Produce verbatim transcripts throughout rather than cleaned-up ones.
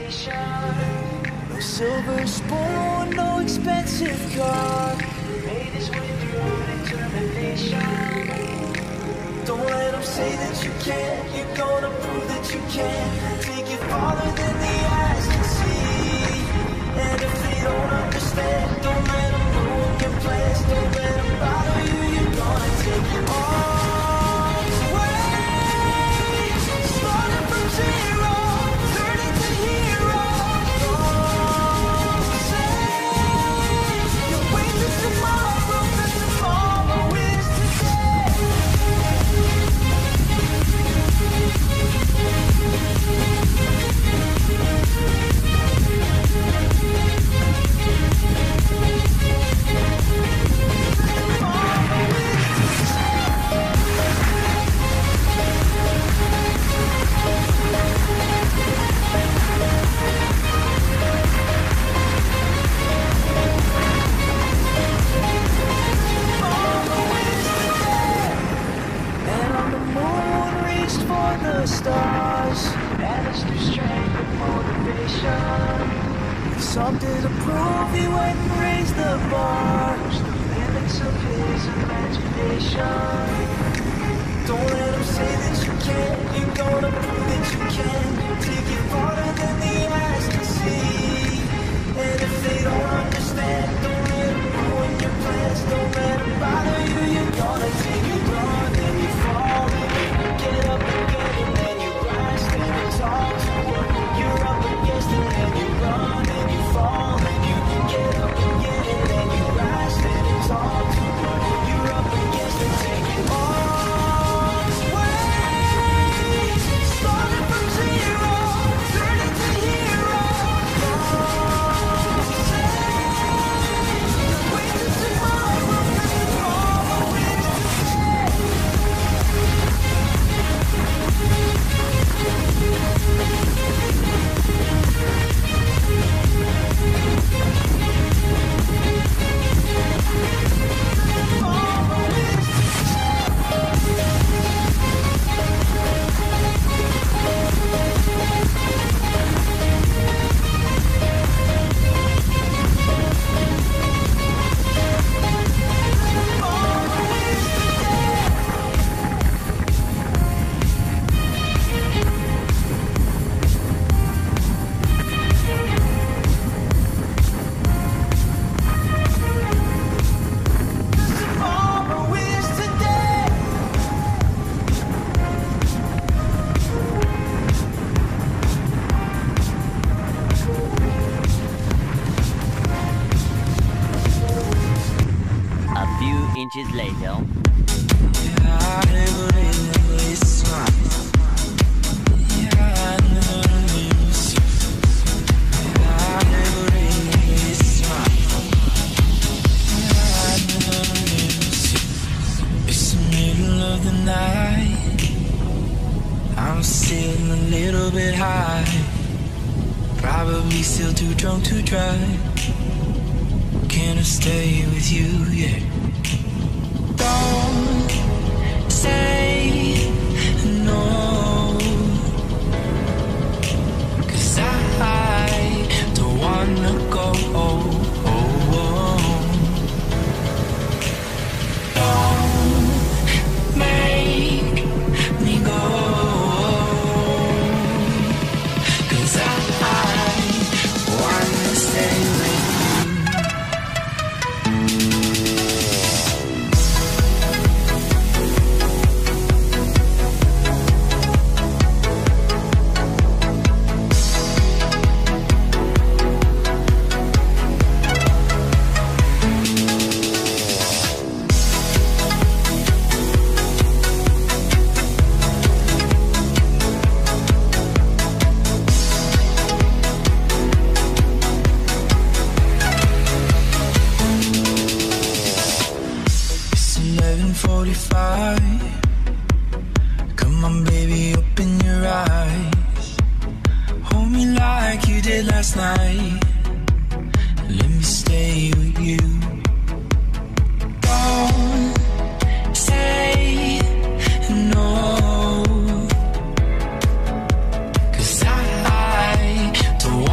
No silver spoon, no expensive car. Made his way through determination. Don't let them say that you can't. You're gonna prove that you can. Take it farther than the eyes can see. And if they don't understand, don't let them ruin your plans. Don't let them bother you. You're gonna take all the way. Starting from zero, turning to hero. Don't say you'll wait till tomorrow, 'cause tomorrow is today. The stars and it's through strength and motivation. With something to prove, he went and raised the bar. Push the limits of his imagination. Don't let him say that you can't. You're gonna prove that you can. Take it farther than the eyes can see. And if they don't understand, don't let them ruin your plans. Don't let them bother you. You're gonna take it wrong, then you fall, and you get up again. Talk to what you're up against, and then you run and you fall and you get up again, and then you rise and you talk to what you're up against and take it all the way. Starting from zero, turning to hero. Don't say wait till tomorrow, 'cause tomorrow is today. Inches later. It's the middle of the night. I'm still a little bit high. Probably still too drunk to drive. Can I stay with you? Yeah. Don't say no, 'cause I don't wanna go. Don't make me go, 'cause I wanna stay with you. Come on, baby, open your eyes. Hold me like you did last night. Let me stay with you. Don't say no, 'cause I don't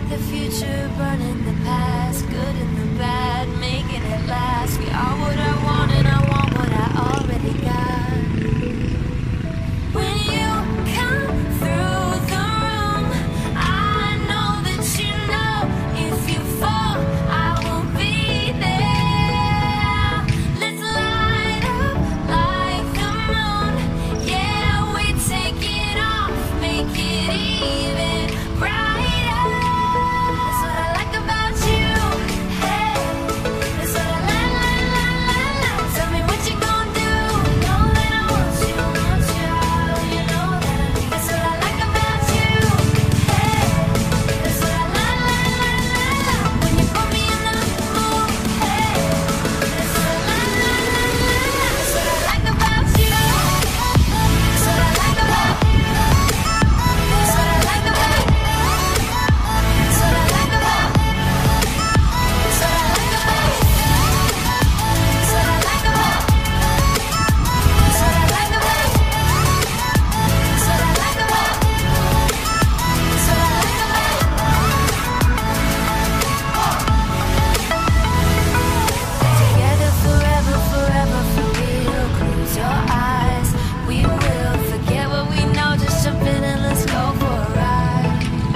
like the future, burning the past, good and the bad, making it last. We are what I want and I want what I already got. When you come through the room, I know that you know if you fall, I will be there. Let's light up like the moon. Yeah, we take it off, make it even brighter. That's what I like about you. Hey, that's what I like, like, like, like, like. Tell me what you gonna do. Know that I want you, want you. You know that I need. That's what I like about you. Hey, that's what I like, like, like, like, like. When you put me in the mood. Hey, that's what I like, like, like, like, like. That's what I like about you. That's what I like about. That's what I like about. That's what I like about. That's what I like about. That's what I like about. That's what I like about. That's what I like about. That's what I like about. Together forever, forever for real. Close your eyes. We will forget what we know. Just jump in and let's go for a ride.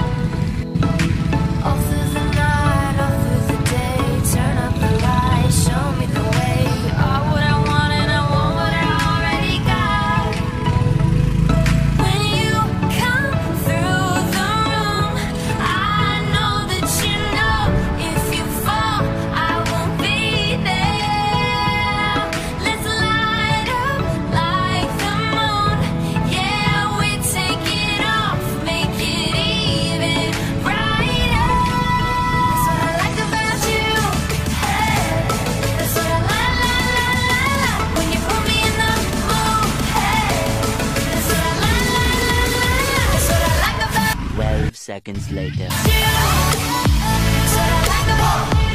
All through the night, all through the day. Turn up the lights, show me the way. You are what I want and I want what I already got. When you come through the room, I know that you know if you fall, I will be there. Let's light up like the moon. Yeah, we take it off, make it even brighter. That's what I like about you. Hey, that's what I like, like, like, like, like. When you put me in the mood. Hey, that's what I like, like, like, like, like. That's what I like about Twelve seconds later. you. That's what I like about.